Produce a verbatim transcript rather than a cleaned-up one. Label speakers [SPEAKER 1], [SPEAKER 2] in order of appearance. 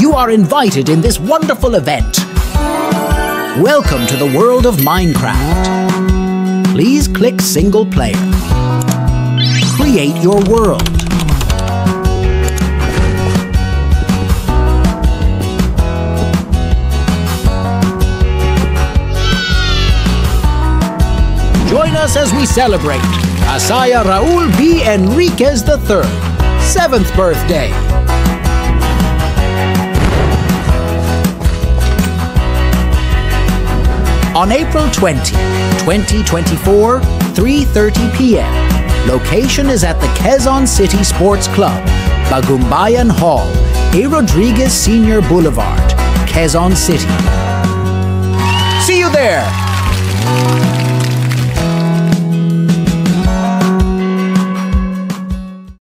[SPEAKER 1] You are invited in this wonderful event. Welcome to the world of Minecraft. Please click Single Player. Create your world. Join us as we celebrate Asaya Raul B. Enriquez the third, seventh birthday. On April twentieth, twenty twenty-four, three thirty p m Location is at the Quezon City Sports Club, Bagumbayan Hall, A. Rodriguez Senior Boulevard, Quezon City. See you there!